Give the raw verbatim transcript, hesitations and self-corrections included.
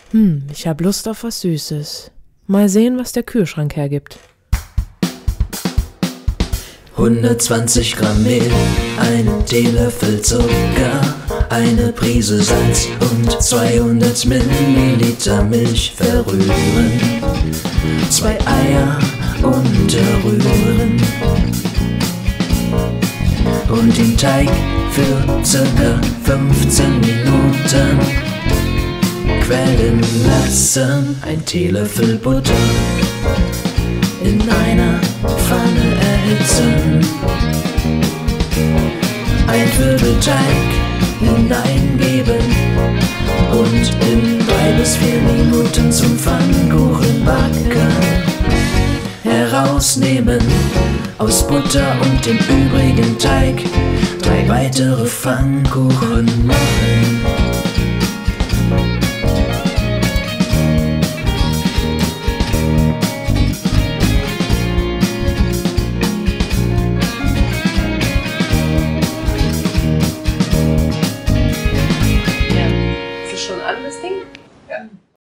Hm, ich hab Lust auf was Süßes. Mal sehen, was der Kühlschrank hergibt. hundertzwanzig Gramm Mehl, einen Teelöffel Zucker, eine Prise Salz und zweihundert Milliliter Milch verrühren. Zwei Eier unterrühren und den Teig für circa fünfzehn Minuten quellen lassen. Ein Teelöffel Butter in einer Pfanne erhitzen. Ein Viertel Teig hineingeben und in drei bis vier Minuten zum Pfannkuchen backen. Herausnehmen aus Butter und dem übrigen Teig drei weitere Pfannkuchen machen. Ist es schon an, das Ding? Ja.